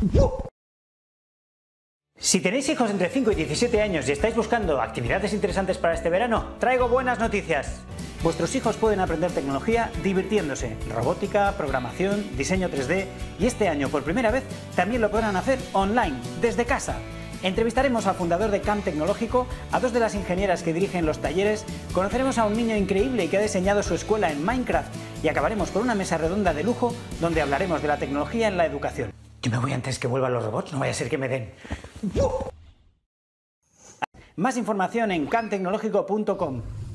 Si tenéis hijos entre 5 y 17 años y estáis buscando actividades interesantes para este verano, traigo buenas noticias. Vuestros hijos pueden aprender tecnología divirtiéndose, robótica, programación, diseño 3D y este año por primera vez también lo podrán hacer online, desde casa. Entrevistaremos al fundador de Camp Tecnológico, a dos de las ingenieras que dirigen los talleres, conoceremos a un niño increíble que ha diseñado su escuela en Minecraft y acabaremos con una mesa redonda de lujo donde hablaremos de la tecnología en la educación. Yo me voy antes que vuelvan los robots, no vaya a ser que me den. Más información en camptecnológico.com.